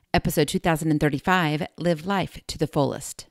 Episode 2035, Live Life to the Fullest.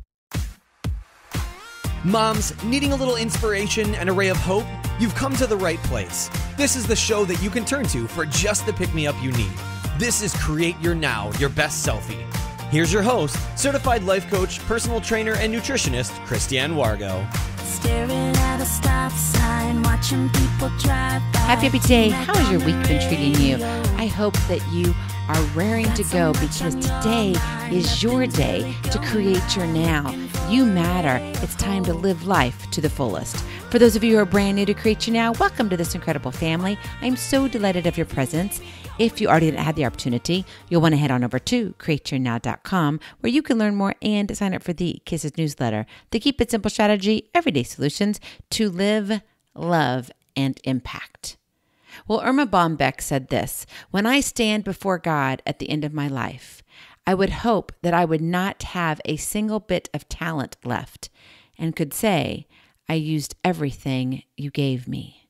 Moms, needing a little inspiration and a ray of hope? You've come to the right place. This is the show that you can turn to for just the pick-me-up you need. This is Create Your Now, Your Best Selfie. Here's your host, certified life coach, personal trainer, and nutritionist, Christiane Wargo. Staring at a stop sign, watching people drive by. Happy day. How has your week been treating you? I hope that you are raring to go because today is your day to create your now. You matter. It's time to live life to the fullest. For those of you who are brand new to Create Your Now, welcome to this incredible family. I'm so delighted of your presence. If you already had the opportunity, you'll want to head on over to createyournow.com where you can learn more and sign up for the Kisses newsletter, the Keep It Simple strategy, everyday solutions to live, love, and impact. Well, Erma Bombeck said this: when I stand before God at the end of my life, I would hope that I would not have a single bit of talent left and could say, I used everything you gave me.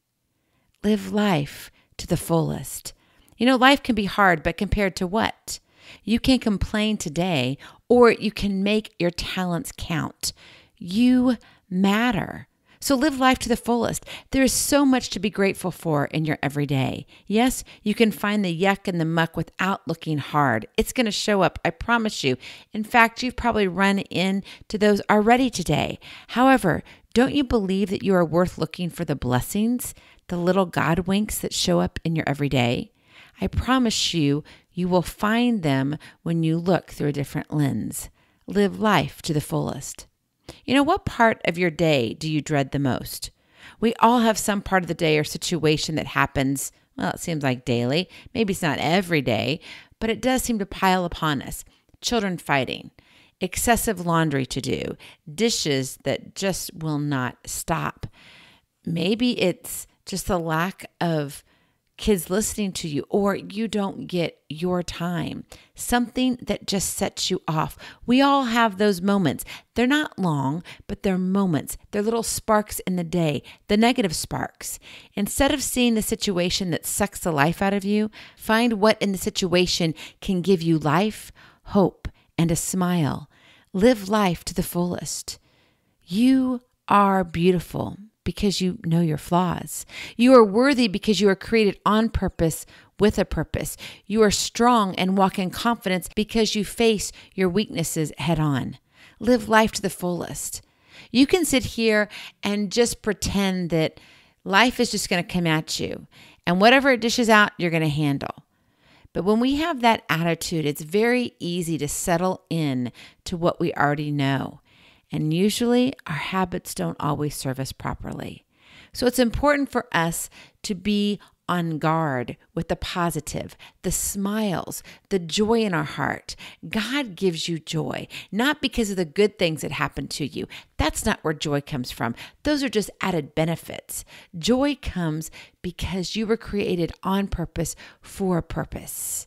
Live life to the fullest. You know, life can be hard, but compared to what? You can complain today, or you can make your talents count. You matter. So live life to the fullest. There is so much to be grateful for in your everyday. Yes, you can find the yuck and the muck without looking hard. It's going to show up, I promise you. In fact, you've probably run into those already today. However, don't you believe that you are worth looking for the blessings, the little God winks that show up in your everyday? I promise you, you will find them when you look through a different lens. Live life to the fullest. You know, what part of your day do you dread the most? We all have some part of the day or situation that happens, well, it seems like daily. Maybe it's not every day, but it does seem to pile upon us. Children fighting, excessive laundry to do, dishes that just will not stop. Maybe it's just the lack of kids listening to you, or you don't get your time, something that just sets you off. We all have those moments. They're not long, but they're moments. They're little sparks in the day, the negative sparks. Instead of seeing the situation that sucks the life out of you, find what in the situation can give you life, hope, and a smile. Live life to the fullest. You are beautiful because you know your flaws. You are worthy because you are created on purpose with a purpose. You are strong and walk in confidence because you face your weaknesses head on. Live life to the fullest. You can sit here and just pretend that life is just going to come at you, and whatever it dishes out, you're going to handle. But when we have that attitude, it's very easy to settle in to what we already know. And usually our habits don't always serve us properly. So it's important for us to be on guard with the positive, the smiles, the joy in our heart. God gives you joy, not because of the good things that happen to you. That's not where joy comes from. Those are just added benefits. Joy comes because you were created on purpose for a purpose.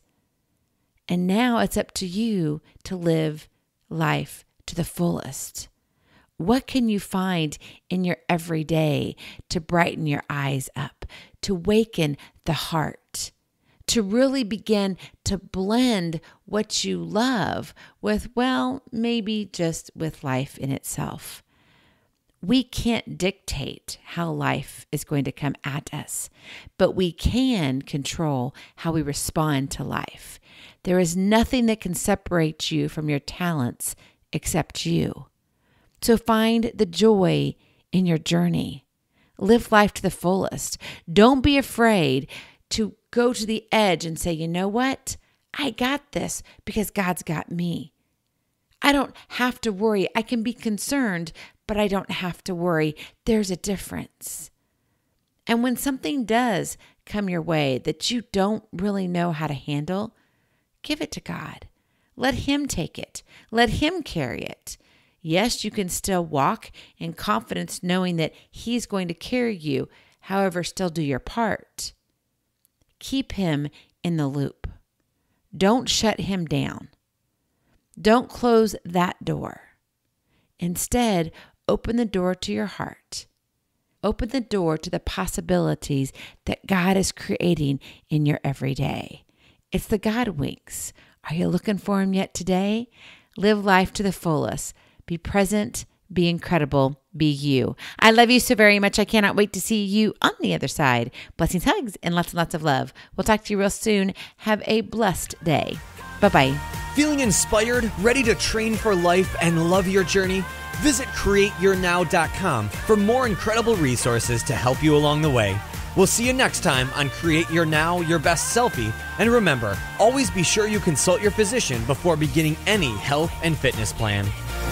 And now it's up to you to live life to the fullest. What can you find in your everyday to brighten your eyes up, to waken the heart, to really begin to blend what you love with, well, maybe just with life in itself? We can't dictate how life is going to come at us, but we can control how we respond to life. There is nothing that can separate you from your talents except you. So find the joy in your journey. Live life to the fullest. Don't be afraid to go to the edge and say, you know what? I got this because God's got me. I don't have to worry. I can be concerned, but I don't have to worry. There's a difference. And when something does come your way that you don't really know how to handle, give it to God. Let Him take it. Let Him carry it. Yes, you can still walk in confidence knowing that He's going to carry you. However, still do your part. Keep Him in the loop. Don't shut Him down. Don't close that door. Instead, open the door to your heart. Open the door to the possibilities that God is creating in your everyday. It's the God winks. Are you looking for him yet today? Live life to the fullest. Be present. Be incredible. Be you. I love you so very much. I cannot wait to see you on the other side. Blessings, hugs, and lots of love. We'll talk to you real soon. Have a blessed day. Bye-bye. Feeling inspired, ready to train for life and love your journey? Visit createyournow.com for more incredible resources to help you along the way. We'll see you next time on Create Your Now, Your Best Selfie. And remember, always be sure you consult your physician before beginning any health and fitness plan.